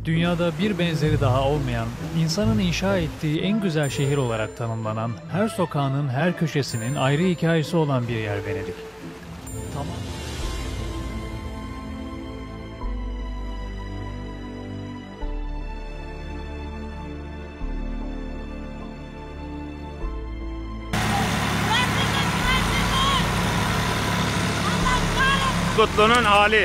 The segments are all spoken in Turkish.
Dünyada bir benzeri daha olmayan, insanın inşa ettiği en güzel şehir olarak tanımlanan, her sokağının, her köşesinin ayrı hikayesi olan bir yer Venedik. Tamam. Kutlu'nun hali.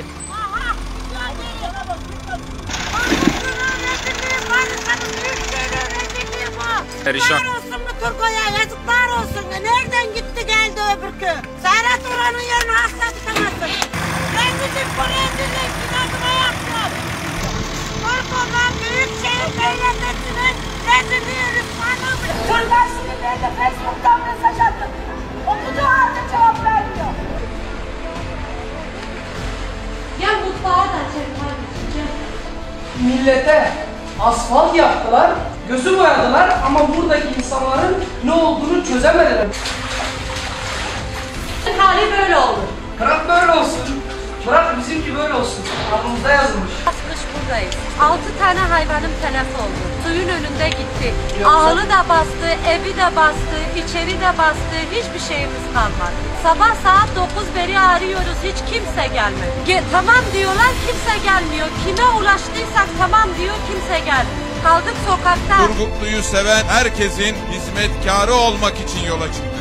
Perişan. Yazıklar olsun mu Turgay'a, yazıklar olsun. Nereden gitti geldi öbürkü? Serhat Oran'ın yerine asla tutamazsın. Rezillik bu rezillik. Adına yaptım. Korkulan Büyükşehir Belediyesi'nin rezilliği rüsvanı. Çocuklar şimdi de Facebook'tan mesaj attım. Okuduğu halde cevap vermiyor. Gel mutfağa da açalım kardeşim, gel. Millete asfalt yaptılar, gözü boyadılar ama buradaki insanların ne olduğunu çözemediler. Hali böyle olur. Bırak böyle olsun, bırak bizimki böyle olsun. Alnımızda yazılmış. Kış buradayız. 6 tane hayvanım telef oldu. Suyun önünde gitti. Ağlı da bastı, evi de bastı, içeri de bastı. Hiçbir şeyimiz kalmadı. Sabah saat 9 beri arıyoruz. Hiç kimse gelmedi. Tamam diyorlar, kimse gelmiyor. Kime ulaştıysak tamam diyor, kimse gelmiyor. Kaldık sokakta. Turgutlu'yu seven herkesin hizmetkarı olmak için yola çıktı.